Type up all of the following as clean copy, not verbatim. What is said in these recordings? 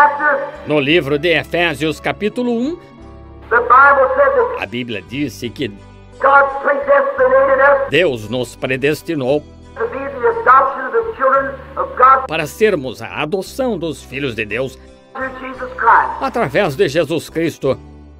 chapter, No livro de Efésios, capítulo 1, the Bible said that a Bíblia disse que God predestinated us Deus nos predestinou to be the adoption of the children of God para sermos a adoção dos filhos de Deus through Jesus Christ. através de Jesus Cristo,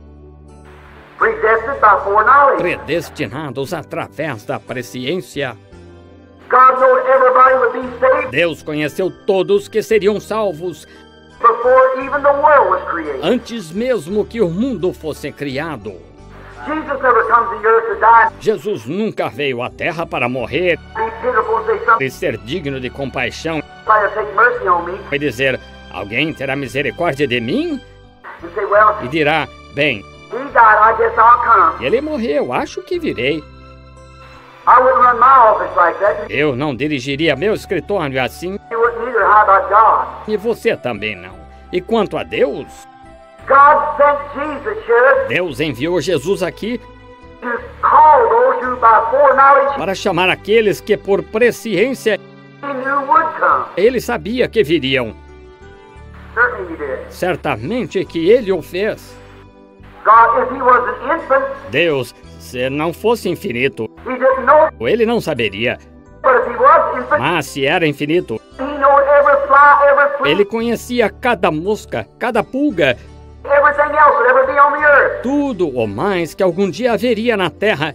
Predestined by foreknowledge. predestinados através da presciência. God knew everybody would be saved Deus conheceu todos que seriam salvos before even the world was created. antes mesmo que o mundo fosse criado. Jesus never comes to the earth to die Jesus nunca veio à Terra para morrer and be pitiful and say something e ser digno de compaixão will take mercy on me e dizer: alguém terá misericórdia de mim? and say, well, E dirá: bem, he died, I guess I'll come. ele morreu, acho que virei. I wouldn't run my office like that. Eu não dirigiria meu escritório assim, You wouldn't either. How about God? e você também não. E quanto a Deus, God sent Jesus, Sheriff, Deus enviou Jesus aqui to call those who by foreknowledge para chamar aqueles que por presciência he knew would come. ele sabia que viriam. Certainly he did. Certamente que ele o fez. God, if he was an infant, Deus, se não fosse infinito, he didn't know. ele não saberia. But if he was infant, Mas se era infinito, he knew every fly, every flea, ele conhecia cada mosca, cada pulga, everything else that ever be on the earth. tudo ou mais que algum dia haveria na Terra.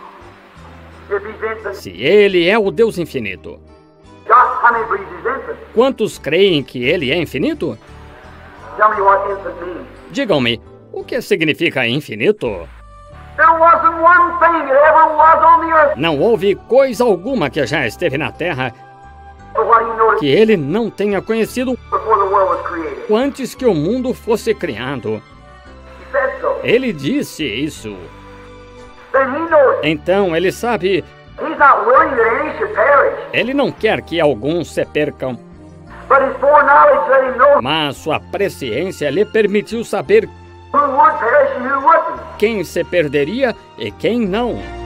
If he's infant, Se ele é o Deus infinito, God, how many believes he's infant? quantos creem que ele é infinito? Tell me what infant means. Digam-me, o que significa infinito? There wasn't one thing that ever was on the earth Não houve coisa alguma que já esteve na Terra for what he noticed que ele não tenha conhecido before the world was created. antes que o mundo fosse criado. He said so. Ele disse isso. Then he knows. Então ele sabe, He's not willing that any should perish, ele não quer que alguns se percam, but his foreknowledge let him know mas sua presciência lhe permitiu saber who would perish and who wouldn't. quem se perderia e quem não.